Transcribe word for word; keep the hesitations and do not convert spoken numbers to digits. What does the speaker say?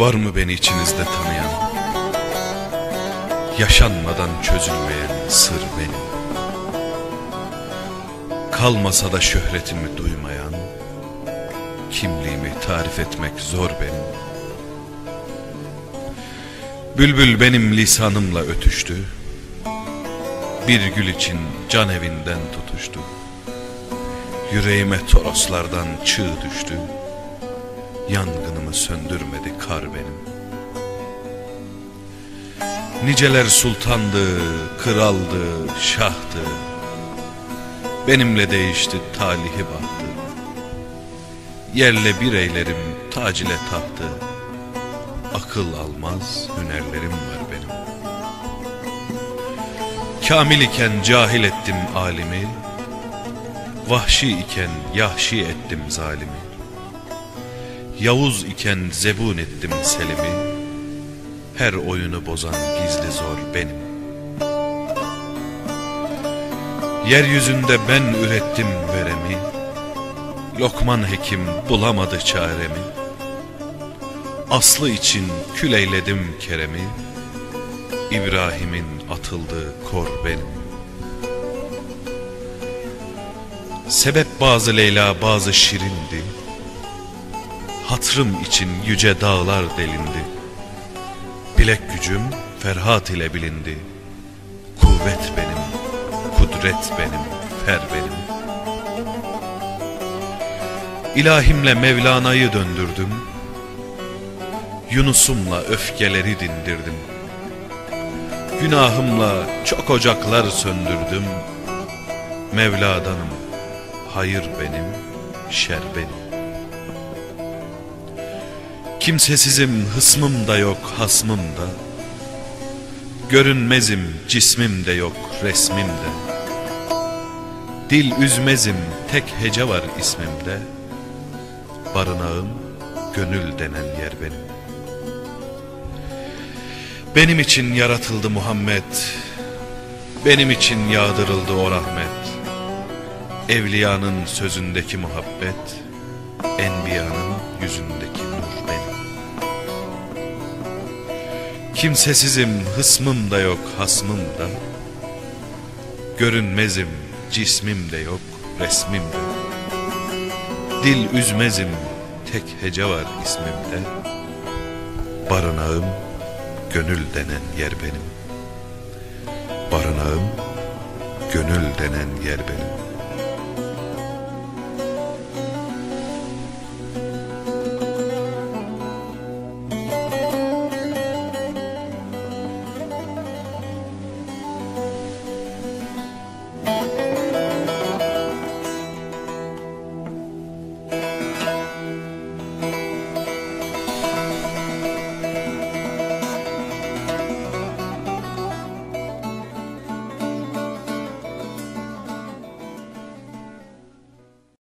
Var mı beni içinizde tanıyan, yaşanmadan çözülmeyen sır benim? Kalmasa da şöhretimi duymayan, kimliğimi tarif etmek zor benim. Bülbül benim lisanımla ötüştü, bir gül için can evinden tutuştu. Yüreğime toroslardan çığ düştü, yangınımı söndürmedi kar benim. Niceler sultandı, kraldı, şahtı, benimle değişti talihi bahtı. Yerle bir eylerim tac ile tahtı, akıl almaz hünerlerim var benim. Kamil iken cahil ettim alimi, vahşi iken yahşi ettim zalimi. Yavuz iken zebun ettim selimi, her oyunu bozan gizli zor benim. Yeryüzünde ben ürettim veremi, Lokman hekim bulamadı çaremi. Aslı için kül eyledim keremi, İbrahim'in atıldığı kor benim. Sebep bazı Leyla bazı şirindi, hatırım için yüce dağlar delindi. Bilek gücüm Ferhat ile bilindi, kuvvet benim, kudret benim, fer benim. İlahimle Mevlana'yı döndürdüm, Yunus'umla öfkeleri dindirdim. Günahımla çok ocaklar söndürdüm, Mevla'danım, hayır benim, şer benim. Kimsesizim, hısmım da yok, hasmım da, görünmezim, cismim de yok, resmim de. Dil üzmezim, tek hece var ismimde, barınağım, gönül denen yer benim. Benim için yaratıldı Muhammed, benim için yağdırıldı o rahmet. Evliyanın sözündeki muhabbet, enbiyanın yüzündeki nur benim. Kimsesizim, hısmım da yok, hasmım da, görünmezim, cismim de yok, resmim de. Dil üzmezim, tek hece var ismimde, barınağım, gönül denen yer benim. Barınağım, gönül denen yer benim.